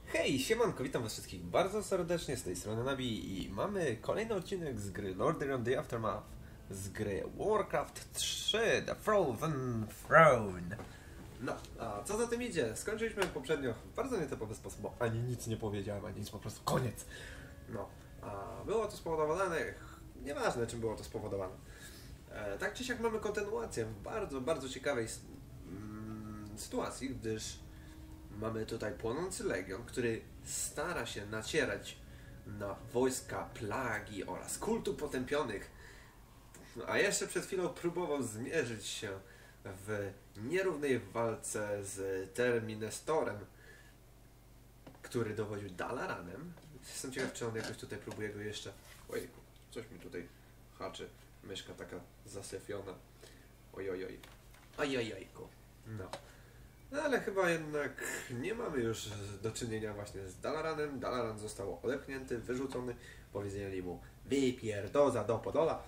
Hej, siemanko, witam was wszystkich bardzo serdecznie, z tej strony Nabi i mamy kolejny odcinek z gry Lords of the Aftermath, z gry Warcraft 3, The Frozen Throne. No, a co za tym idzie? Skończyliśmy poprzednio w bardzo nietypowy sposób, bo ani nic nie powiedziałem, ani nic, po prostu koniec. No, a było to spowodowane, nieważne czym było to spowodowane. Tak czy siak mamy kontynuację w bardzo ciekawej sytuacji, gdyż mamy tutaj płonący legion, który stara się nacierać na wojska plagi oraz kultu potępionych, a jeszcze przed chwilą próbował zmierzyć się w nierównej walce z Terminestorem, który dowodził Dalaranem. Jestem ciekaw, czy on jakoś tutaj próbuje go jeszcze... Ojejku, coś mi tutaj haczy. Myszka taka zasyfiona. Ojojoj. Ojojojku. No. No ale chyba jednak nie mamy już do czynienia właśnie z Dalaranem. Dalaran został odepchnięty, wyrzucony. Powiedzieli mu wypierdoza do Podola.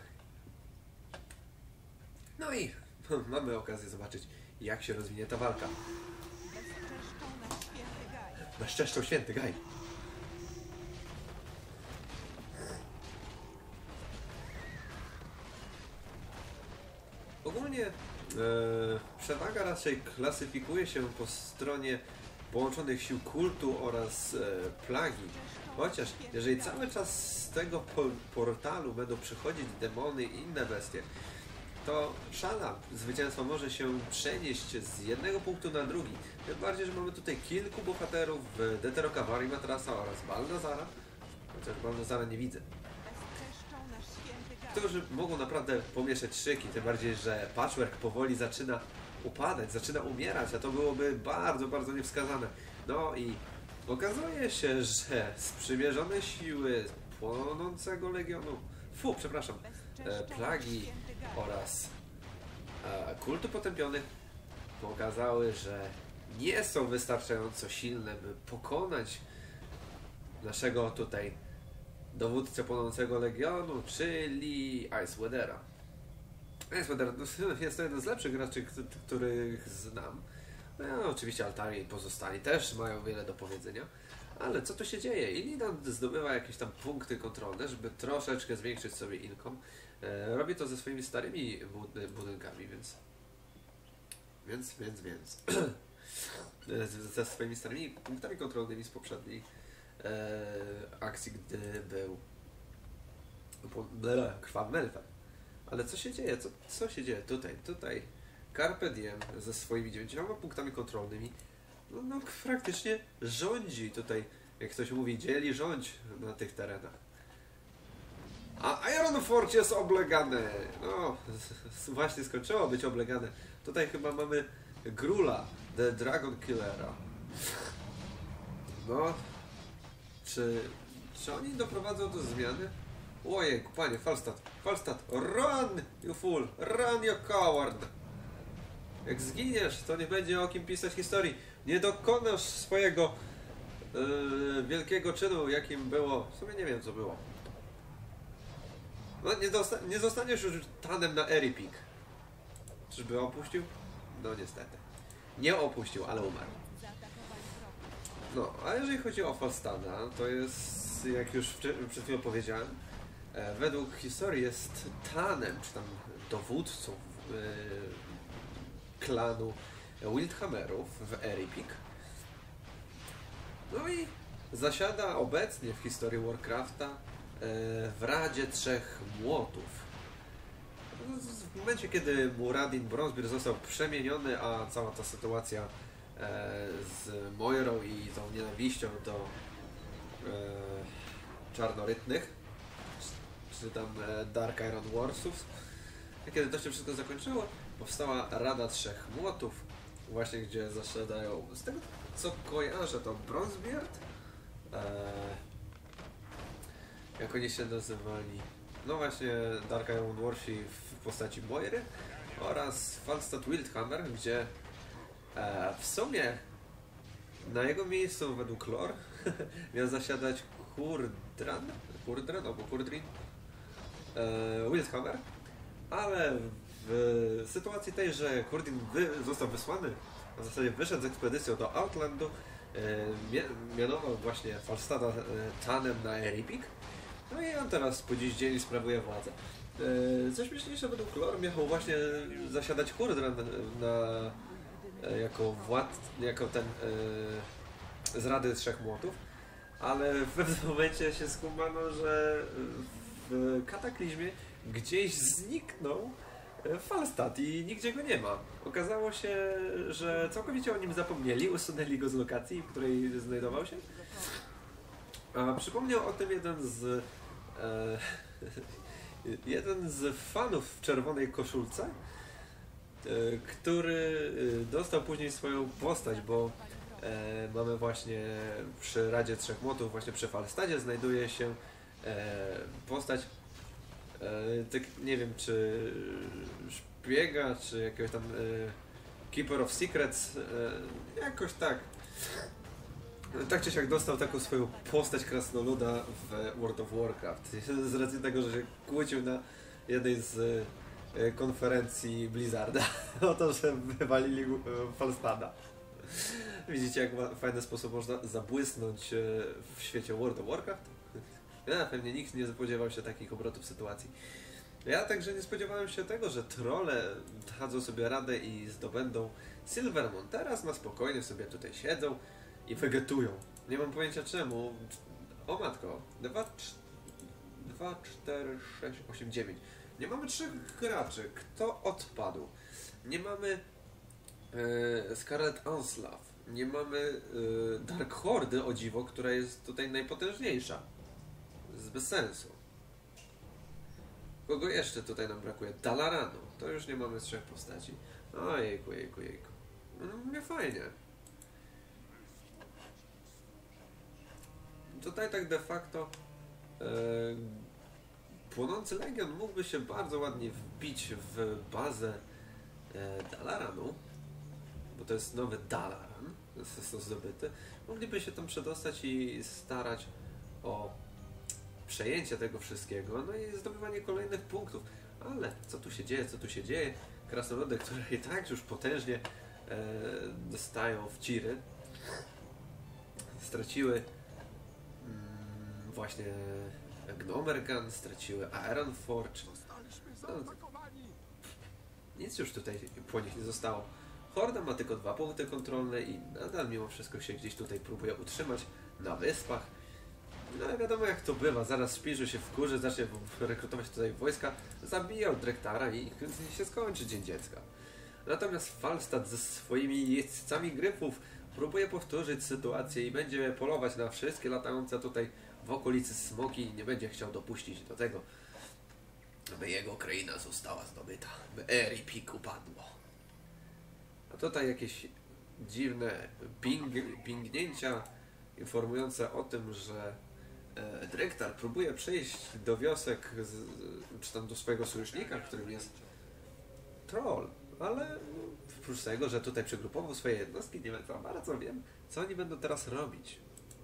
No i mamy okazję zobaczyć, jak się rozwinie ta walka. Bezczeszczą święty Gaj. Ogólnie przewaga raczej klasyfikuje się po stronie połączonych sił kultu oraz plagi. Chociaż jeżeli cały czas z tego portalu będą przychodzić demony i inne bestie, to szala zwycięstwa może się przenieść z jednego punktu na drugi. Tym bardziej, że mamy tutaj kilku bohaterów w Deterokawarii Matrasa oraz Balnazara. Chociaż Balnazara nie widzę. Którzy mogą naprawdę pomieszać szyki, tym bardziej, że Patchwork powoli zaczyna upadać, zaczyna umierać, a to byłoby bardzo niewskazane. No i okazuje się, że sprzymierzone siły płonącego legionu, plagi oraz kultu potępionych pokazały, że nie są wystarczająco silne, by pokonać naszego tutaj dowódcę płonącego legionu, czyli Icewithera. Icewither jest to jeden z lepszych graczy, których znam. No, oczywiście Altari i pozostali też mają wiele do powiedzenia. Ale co tu się dzieje? Illidan zdobywa jakieś tam punkty kontrolne, żeby troszeczkę zwiększyć sobie income. Robi to ze swoimi starymi budynkami, więc ze swoimi starymi punktami kontrolnymi z poprzedniej akcji, gdy był krwawym elfem. Ale co się dzieje? Co się dzieje tutaj? Carpe Diem ze swoimi 9 punktami kontrolnymi no praktycznie rządzi tutaj, jak ktoś mówi, dzieli rządź na tych terenach. A Ironforge jest oblegane. No, właśnie skończyło być oblegane. Tutaj chyba mamy Grula, The Dragon Killera. No, czy oni doprowadzą do zmiany? Ojej, panie, Falstad, run, you fool, run, you coward. Jak zginiesz, to nie będzie o kim pisać historii. Nie dokonasz swojego wielkiego czynu, jakim było. W sumie nie wiem, co było. No, nie zostaniesz już Tanem na Eripik. Czyżby opuścił? No niestety. Nie opuścił, ale umarł. No, a jeżeli chodzi o Falstada, to jest, jak już przed chwilą powiedziałem, według historii jest Tanem, czy tam dowódcą klanu Wildhammerów w Eripik. No i zasiada obecnie w historii Warcrafta w Radzie Trzech Młotów. W momencie, kiedy Muradin Bronzebeard został przemieniony, a cała ta sytuacja z Moirą i tą nienawiścią do czarnorytnych, czy tam Dark Iron Warsów, kiedy to się wszystko zakończyło, powstała Rada Trzech Młotów, właśnie gdzie zasiadają, z tego co kojarzę, to Bronzebeard, jak oni się nazywali, no właśnie Dark Iron Warsi w postaci Moiry oraz Falstad Wildhammer, gdzie w sumie na jego miejscu według lore miał zasiadać Kurdrin Wildhammer, ale w sytuacji tej, że Kurdin został wysłany, a w zasadzie wyszedł z ekspedycją do Outlandu, mianował właśnie Falstada Tanem na Eripik. No i on teraz po dziś dzień sprawuje władzę. Co śmieszniejsze, według lore miał właśnie zasiadać Hurdran jako ten z Rady Trzech Młotów, ale w pewnym momencie się skumano, że w Kataklizmie gdzieś zniknął Falstad i nigdzie go nie ma. Okazało się, że całkowicie o nim zapomnieli, usunęli go z lokacji, w której znajdował się. A przypomniał o tym jeden z fanów w czerwonej koszulce, który dostał później swoją postać, bo mamy właśnie przy Radzie Trzech Młotów, właśnie przy Falstadzie znajduje się postać, tak nie wiem, czy szpiega, czy jakiegoś tam Keeper of Secrets, jakoś tak. Tak czy siak dostał taką swoją postać krasnoluda w World of Warcraft. Z racji tego, że się kłócił na jednej z konferencji Blizzarda o to, że wywalili Falstada. Widzicie, jak w fajny sposób można zabłysnąć w świecie World of Warcraft? Ja, pewnie nikt nie spodziewał się takich obrotów sytuacji. Ja także nie spodziewałem się tego, że trolle dadzą sobie radę i zdobędą Silvermont. Teraz na spokojnie sobie tutaj siedzą i wegetują. Nie mam pojęcia czemu. O matko. 2, 4, 6, 8, 9. Nie mamy 3 graczy. Kto odpadł? Nie mamy Scarlet Onslaught. Nie mamy Dark Hordy, o dziwo, która jest tutaj najpotężniejsza. Bez sensu. Kogo jeszcze tutaj nam brakuje? Dalaranu. To już nie mamy 3 postaci. Ojejku, jejku. No, nie fajnie. Tutaj tak de facto Płonący Legion mógłby się bardzo ładnie wbić w bazę Dalaranu, bo to jest nowy Dalaran, został zdobyty. Mogliby się tam przedostać i starać o przejęcie tego wszystkiego, no i zdobywanie kolejnych punktów. Ale co tu się dzieje? Krasnoludy, które i tak już potężnie dostają w ciry, straciły właśnie Gnomergan, straciły Ironforge. No, nic już tutaj po nich nie zostało. Horda ma tylko 2 punkty kontrolne i nadal mimo wszystko się gdzieś tutaj próbuje utrzymać na wyspach. No ale wiadomo jak to bywa, zaraz Szpiżu się wkurzy, zacznie rekrutować tutaj wojska, zabija od Drektara i się skończy Dzień Dziecka. Natomiast Falstad ze swoimi jeźdźcami gryfów próbuje powtórzyć sytuację i będzie polować na wszystkie latające tutaj w okolicy smoki i nie będzie chciał dopuścić do tego, aby jego kraina została zdobyta, by Eripik upadło. A tutaj jakieś dziwne pingnięcia informujące o tym, że Drektar próbuje przejść do wiosek, czy tam do swojego sojusznika, którym jest troll, ale oprócz tego, że tutaj przygrupował swoje jednostki, nie za bardzo wiem, co oni będą teraz robić.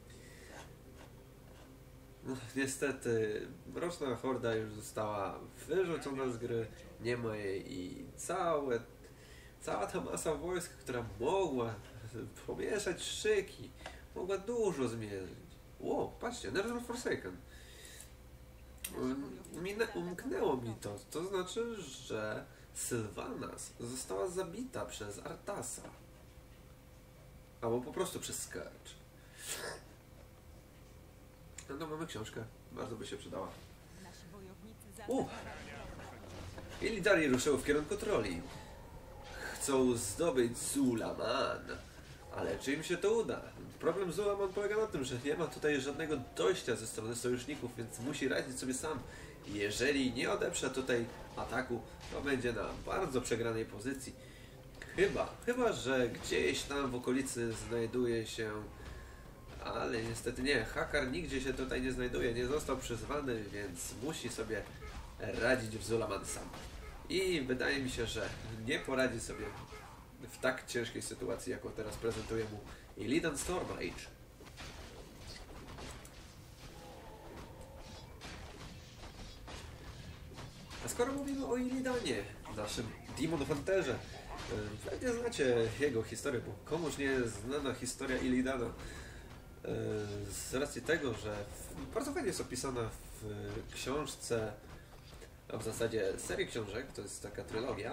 No, niestety, Mroczna Horda już została wyrzucona z gry, nie ma jej i cała ta masa wojsk, która mogła pomieszać szyki, mogła dużo zmierzyć. Ło, patrzcie, Ner'zhul Forsaken. Umknęło mi to. To znaczy, że Sylvanas została zabita przez Arthasa. Albo po prostu przez Scourge. No, mamy książkę. Bardzo by się przydała. Illidari ruszyły w kierunku troli. Chcą zdobyć Zulaman. Ale czy im się to uda? Problem Zulaman polega na tym, że nie ma tutaj żadnego dojścia ze strony sojuszników, więc musi radzić sobie sam. Jeżeli nie odeprze tutaj ataku, to będzie na bardzo przegranej pozycji. Chyba, że gdzieś tam w okolicy znajduje się... Ale niestety nie, Hakar nigdzie się tutaj nie znajduje, nie został przyzwany, więc musi sobie radzić w Zulaman sam. I wydaje mi się, że nie poradzi sobie w tak ciężkiej sytuacji, jaką teraz prezentuje mu Illidan Stormrage. A skoro mówimy o Illidanie, naszym Demon Hunterze, Pewnie znacie jego historię, bo komuż nie jest znana historia Illidana. Z racji tego, że bardzo fajnie jest opisana w książce, a w zasadzie serii książek, to jest taka trylogia,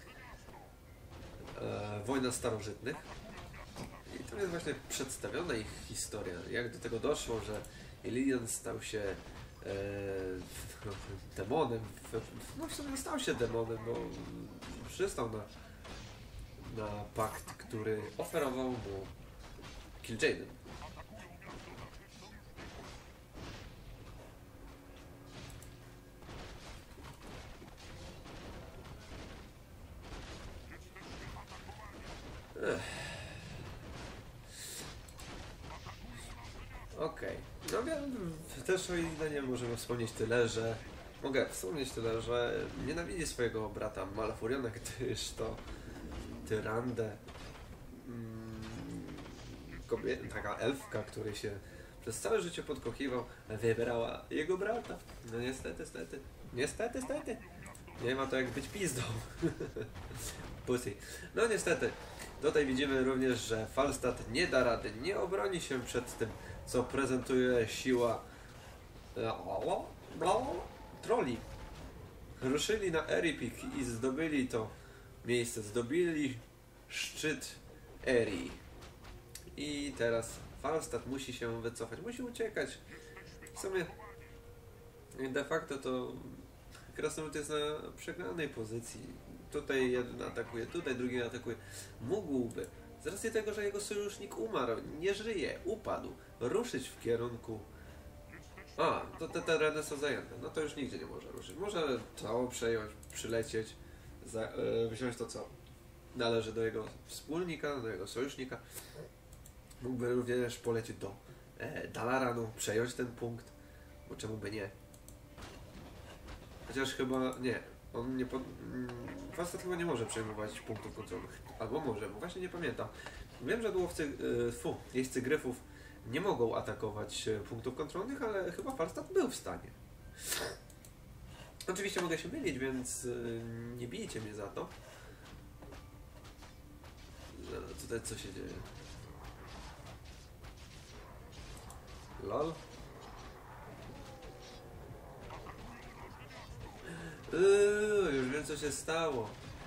Wojna Starożytnych. I tam jest właśnie przedstawiona ich historia, jak do tego doszło, że Illidan stał się demonem. No w sumie stał się demonem, bo przystał na pakt, który oferował mu Kil'jaeden. Okej. No wiem, też o Illidanie możemy wspomnieć tyle, że nienawidzi swojego brata Malfuriona, gdyż to Tyrande, taka elfka, który się przez całe życie podkochiwał, wybrała jego brata. No niestety. Nie ma to jak być pizdą. Pussy. No niestety. Tutaj widzimy również, że Falstad nie da rady, nie obroni się przed tym, co prezentuje siła troli. Ruszyli na Eripik i zdobyli to miejsce, zdobyli szczyt Eri. I teraz Falstad musi się wycofać, musi uciekać. W sumie de facto to Krasnolud jest na przegranej pozycji. Tutaj jeden atakuje, tutaj drugi atakuje. Mógłby, z racji tego, że jego sojusznik umarł, nie żyje, upadł, ruszyć w kierunku... A, to te tereny są zajęte. No to już nigdzie nie może ruszyć. Może cało przejąć, przylecieć, wziąć to, co należy do jego wspólnika, do jego sojusznika. Mógłby również polecieć do Dalaranu, przejąć ten punkt, bo czemu by nie? Chociaż chyba nie. On nie Falstad chyba nie może przejmować punktów kontrolnych. Albo może, bo właśnie nie pamiętam. Wiem, że jeźdźcy gryfów nie mogą atakować punktów kontrolnych, ale chyba Falstad był w stanie. Oczywiście mogę się mylić, więc nie bijcie mnie za to. Tutaj co się dzieje? LOL? Już wiem, co się stało.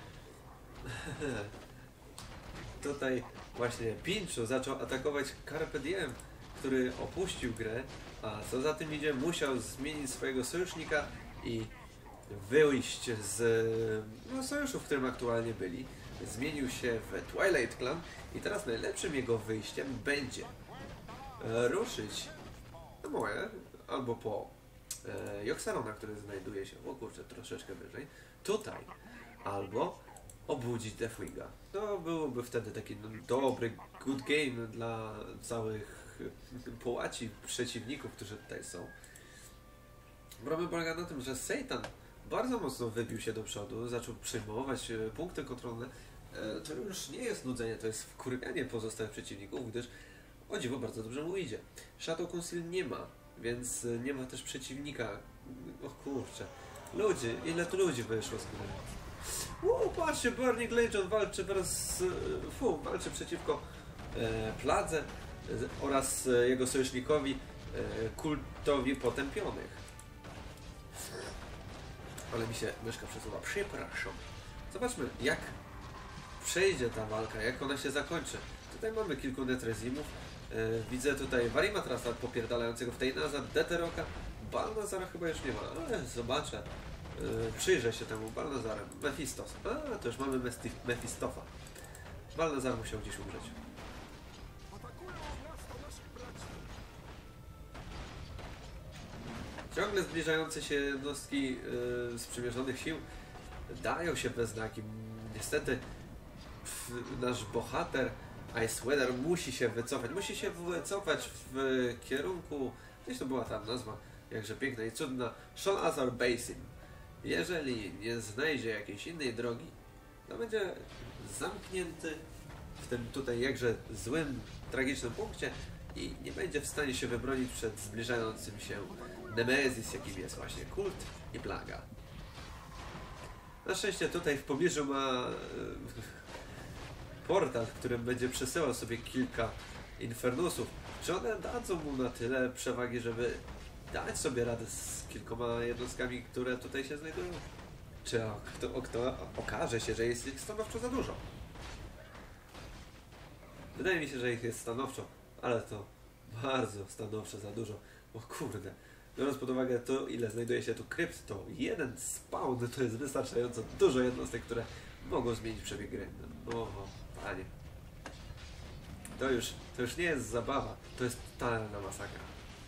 Tutaj właśnie Pińczu zaczął atakować Carpe Diem, który opuścił grę, a co za tym idzie, musiał zmienić swojego sojusznika i wyjść z sojuszu, w którym aktualnie byli. Zmienił się w Twilight Clan i teraz najlepszym jego wyjściem będzie ruszyć na moje, albo po Yogg-Sarona, który znajduje się, o kurczę, troszeczkę wyżej, tutaj, albo obudzić Deathwinga. To byłoby wtedy taki dobry, good game dla całych połaci przeciwników, którzy tutaj są. Problem polega na tym, że Satan bardzo mocno wybił się do przodu, zaczął przyjmować punkty kontrolne. To już nie jest nudzenie, to jest wkurwianie pozostałych przeciwników, gdyż o dziwo bardzo dobrze mu idzie. Shadow Council nie ma, więc nie ma też przeciwnika. O kurczę. Ludzie, ile tu ludzi wyszło z gry. Patrzcie, Burning Legion walczy walczy przeciwko Pladze oraz jego sojusznikowi Kultowi Potępionych. Ale mi się myszka przesuwa. Przepraszam. Zobaczmy, jak przejdzie ta walka, jak ona się zakończy. Tutaj mamy kilku Netrezimów. Widzę tutaj Varimatrasa popierdalającego w tej nazad, Deteroka. Balnazara chyba już nie ma, ale zobaczę. Przyjrzę się temu Balnazarem. Mephistos. A, to już mamy Mephistofa. Balnazar musiał gdzieś umrzeć. Ciągle zbliżające się jednostki sprzymierzonych sił dają się we znaki. Niestety nasz bohater Iceweather musi się wycofać. Musi się wycofać w kierunku... Gdzieś to była ta nazwa, jakże piękna i cudna. Sholazar Basin. Jeżeli nie znajdzie jakiejś innej drogi, to będzie zamknięty w tym tutaj jakże złym, tragicznym punkcie i nie będzie w stanie się wybronić przed zbliżającym się Nemezis, jakim jest właśnie Kult i Plaga. Na szczęście tutaj w pobliżu ma portal, w którym będzie przesyłał sobie kilka Infernusów. Czy one dadzą mu na tyle przewagi, żeby dać sobie radę z kilkoma jednostkami, które tutaj się znajdują? Czy okaże się, że jest ich stanowczo za dużo? Wydaje mi się, że ich jest stanowczo, ale to bardzo stanowczo za dużo. O kurde. Biorąc pod uwagę to, ile znajduje się tu krypt, to jeden spawn to jest wystarczająco dużo jednostek, które mogą zmienić przebieg gry. O, panie. To już nie jest zabawa, to jest totalna masakra.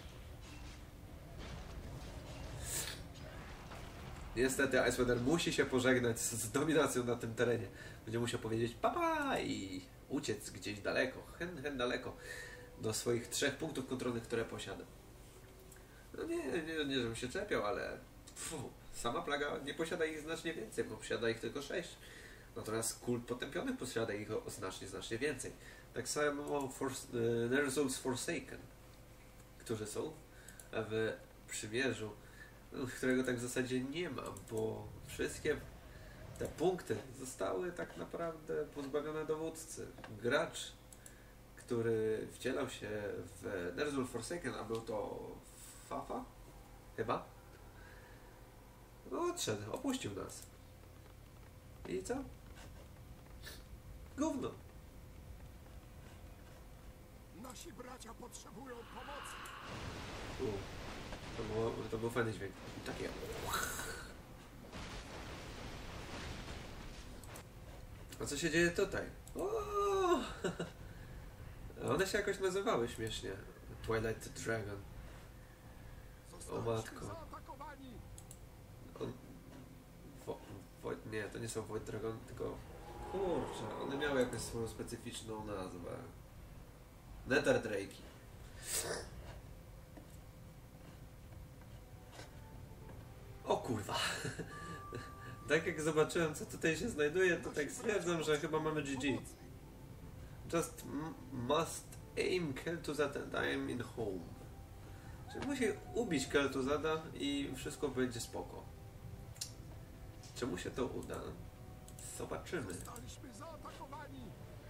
Niestety Iceweather musi się pożegnać z dominacją na tym terenie. Będzie musiał powiedzieć papa i uciec gdzieś daleko, hen daleko, do swoich 3 punktów kontrolnych, które posiada. No nie żebym się czepiał, ale sama plaga nie posiada ich znacznie więcej, bo posiada ich tylko 6. Natomiast kult potępionych posiada ich o znacznie więcej. Tak samo Ner'zhul's Forsaken, którzy są w przymierzu, którego tak w zasadzie nie ma, bo wszystkie te punkty zostały tak naprawdę pozbawione dowódcy. Gracz, który wcielał się w Ner'zhul Forsaken, a był to Fafa? Chyba? No odszedł, opuścił nas. I co? Gówno. Nasi bracia potrzebują pomocy. To był fajny dźwięk. Takie. A co się dzieje tutaj? O! One się jakoś nazywały śmiesznie. Twilight Dragon. O matko. Nie, to nie są Void Dragon, tylko... Kurczę, one miały jakąś swoją specyficzną nazwę. Nether Drake'i. O kurwa. Tak jak zobaczyłem, co tutaj się znajduje, to tak stwierdzam, że chyba mamy GG. Just must aim Kel'Thuzad and I am in home. Czyli musi ubić Kel'Thuzada i wszystko będzie spoko. Czy mu się to uda? Zobaczymy. Zostaliśmy zaatakowani.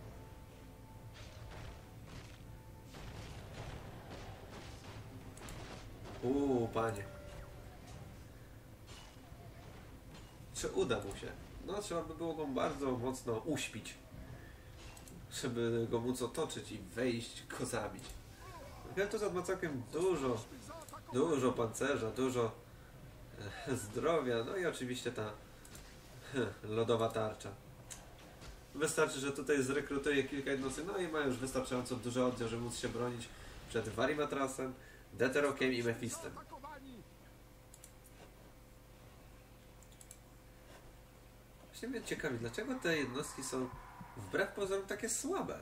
Panie. Czy uda mu się? No, trzeba by było go bardzo mocno uśpić, żeby go móc otoczyć i wejść, go zabić. Kel'Thuzad ma całkiem dużo pancerza, dużo zdrowia, no i oczywiście ta lodowa tarcza. Wystarczy, że tutaj zrekrutuje kilka jednostek, no i ma już wystarczająco duży oddział, żeby móc się bronić przed Varimatrasem, Deterokiem i Mephistem. Właśnie mnie ciekawi, dlaczego te jednostki są wbrew pozorom takie słabe?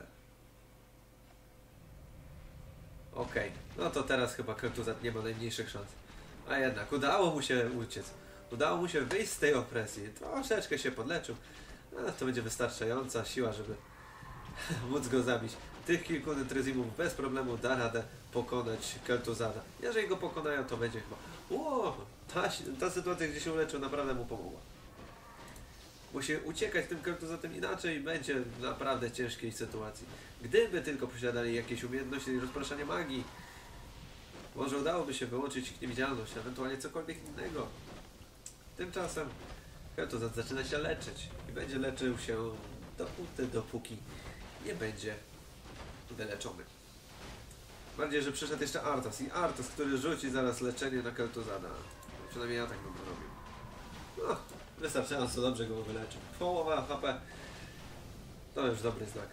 Okej, no to teraz chyba Kel'Thuzad nie ma najmniejszych szans. A jednak, udało mu się uciec. Udało mu się wyjść z tej opresji. Troszeczkę się podleczył. No, to będzie wystarczająca siła, żeby móc go zabić. Tych kilku Netrezimów bez problemu da radę pokonać Kel'Thuzada. Jeżeli go pokonają, to będzie chyba... Ta sytuacja, gdzie się uleczył, naprawdę mu pomogła. Musi uciekać tym Kel'Thuzadem, inaczej będzie w naprawdę ciężkiej sytuacji. Gdyby tylko posiadali jakieś umiejętności rozpraszania magii, może udałoby się wyłączyć ich niewidzialność, ewentualnie cokolwiek innego. Tymczasem Kel'Thuzad zaczyna się leczyć i będzie leczył się dopóki nie będzie wyleczony. Bardziej, że przyszedł jeszcze Arthas i Arthas, który rzuci zaraz leczenie na Kel'Thuzada. Przynajmniej ja tak bym robił. No, wystarczająco dobrze go wyleczył. Połowa HP to już dobry znak.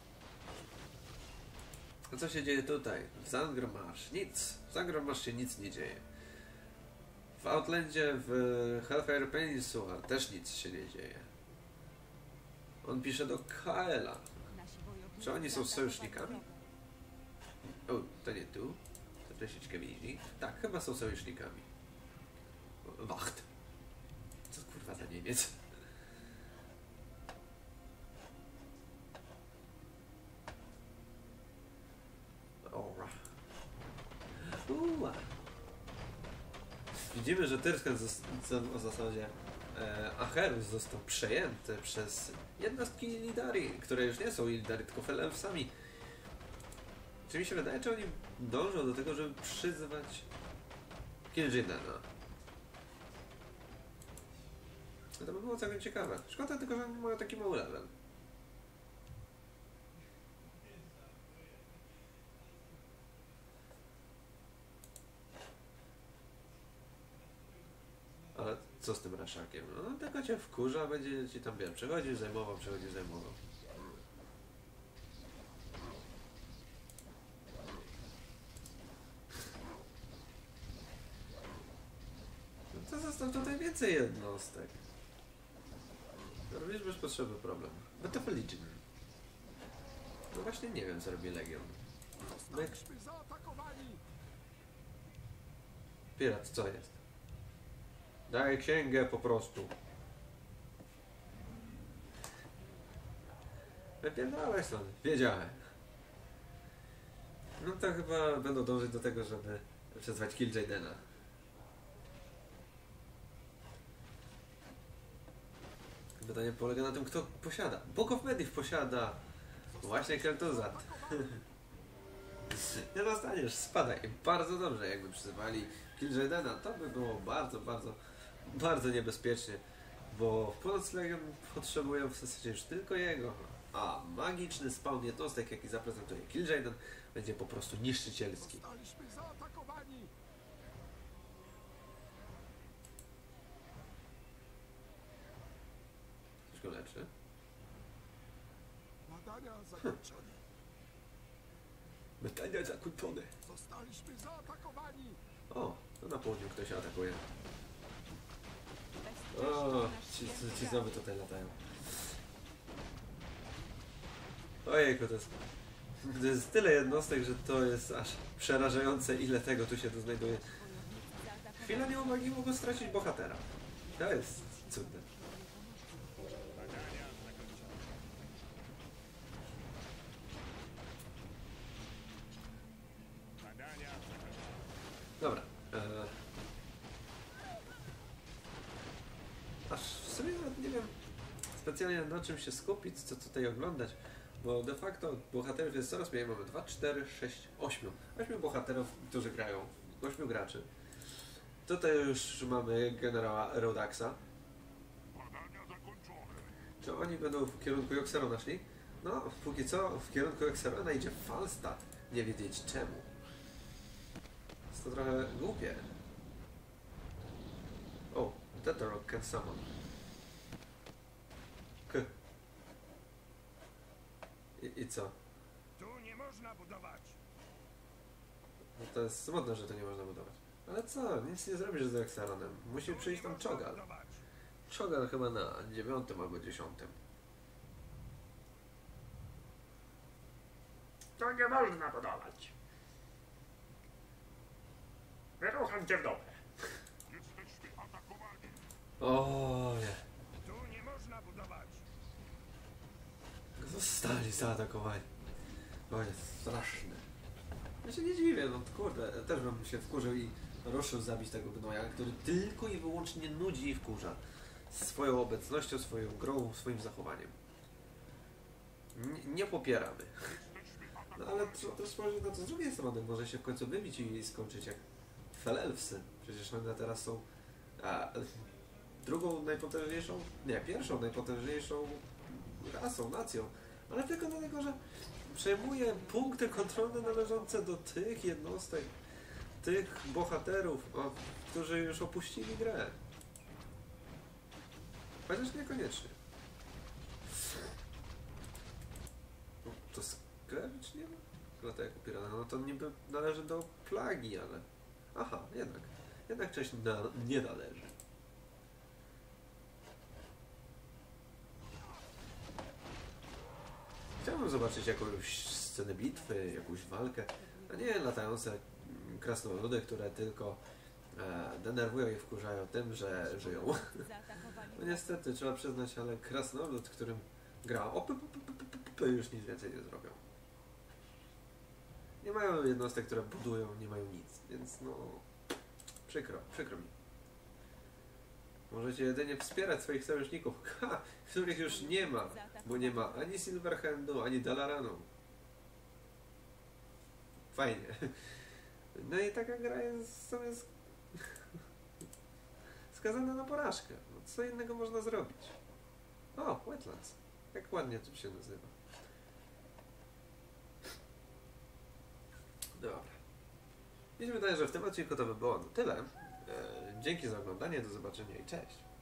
A co się dzieje tutaj? W Zangarmarsh? Nic. W Zangarmarsh się nic nie dzieje. W Outlandzie, w Hellfire Peninsula też nic się nie dzieje. On pisze do Kaela. Czy oni są sojusznikami? O, to nie tu. To troszeczkę mniej. Tak, chyba są sojusznikami. Wacht. Co kurwa za Niemiec? Widzimy, że Tyrskan w zasadzie Acherus został przejęty przez jednostki Illidari, które już nie są Illidari, tylko Felelfsami. Czy mi się wydaje, czy oni dążą do tego, żeby przyzwać Kil'jaedena? To by było całkiem ciekawe. Szkoda tylko, że mają taki mały level. Ale co z tym raszakiem? No tylko cię wkurza, będzie ci tam, wiem, przechodził, zajmował. No to zostaw tutaj więcej jednostek. Robisz bez potrzeby problem. But of Legion. No właśnie nie wiem, co robi Legion. Zostaliśmy zaatakowani! Pirat, co jest? Daj księgę po prostu. Wypierdalaj stąd. Wiedziałem. No to chyba będą dążyć do tego, żeby przezwać Kil'jaedena. Pytanie polega na tym, kto posiada. Book of Medivh posiada właśnie Kel'Thuzad. Nie dostaniesz, spadaj. Bardzo dobrze, jakby przyzywali Kil'jaedena, to by było bardzo niebezpiecznie, bo w Północ Legion potrzebują w zasadzie już tylko jego, a magiczny spawn jednostek, jaki zaprezentuje Kil'jaeden, będzie po prostu niszczycielski. Zostaliśmy zaatakowani! Coś go leczy. Badania zakończone. Pytania zakończone. Zostaliśmy zaatakowani! O, to na południu ktoś atakuje. O, ci znowu tutaj latają. Ojejku, to jest tyle jednostek, że to jest aż przerażające, ile tego tu się tu znajduje. Chwila nieumagi mogą stracić bohatera. To jest cudne. Dobra. Aż w sumie nawet nie wiem specjalnie na czym się skupić, co tutaj oglądać, bo de facto bohaterów jest coraz mniej. Mamy 2, 4, 6, 8. 8 bohaterów, którzy grają. 8 graczy. Tutaj już mamy generała Rodaxa. Czy oni będą w kierunku Joxerona szli? No, póki co w kierunku Joxerona idzie Falstad. Nie wiedzieć czemu. Jest to trochę głupie. O, Tetrarch can summon. I co? Tu nie można budować! No to jest smutne, że to nie można budować. Ale co? Nic nie zrobisz z Joxeronem. Musi przyjść tam Cho'Gall. Cho'Gall chyba na 9 albo 10. To nie można budować. Wyrucham cię w dole. Jesteśmy atakowani! O nie. Tu nie można budować! Zostali zaatakowani. O jest straszne. Ja się nie dziwię, no kurde, też bym się wkurzył i ruszył zabić tego gnoja, który tylko i wyłącznie nudzi i wkurza. Swoją obecnością, swoją grą, swoim zachowaniem. Nie popieramy. No ale trzeba też spojrzeć na to z drugiej strony. Może się w końcu wybić i skończyć jak Felelfsy. Przecież one teraz są drugą najpotężniejszą, nie, pierwszą najpotężniejszą rasą, nacją. Ale tylko dlatego, że przejmuje punkty kontrolne należące do tych jednostek, tych bohaterów, którzy już opuścili grę. Chociaż niekoniecznie. To Skrewicz nie ma? Lata jako pirana. No to niby należy do plagi, ale... Aha, jednak. Jednak część nie należy. Chciałbym zobaczyć jakąś scenę bitwy, jakąś walkę, a nie latające krasnoludy, które tylko denerwują i wkurzają tym, że żyją. No niestety, trzeba przyznać, ale krasnolud, którym gra już nic więcej nie zrobią. Nie mają jednostek, które budują, nie mają nic, więc no... Przykro mi. Możecie jedynie wspierać swoich sojuszników, których już nie ma, bo nie ma ani Silverhandu, ani Dalaranu. Fajnie. No i taka gra jest sobie skazana na porażkę. No, co innego można zrobić? O, Wetlands. Jak ładnie to się nazywa. Dobra. Mi się wydaje, że w tym odcinku to by było na tyle. Dzięki za oglądanie, do zobaczenia i cześć.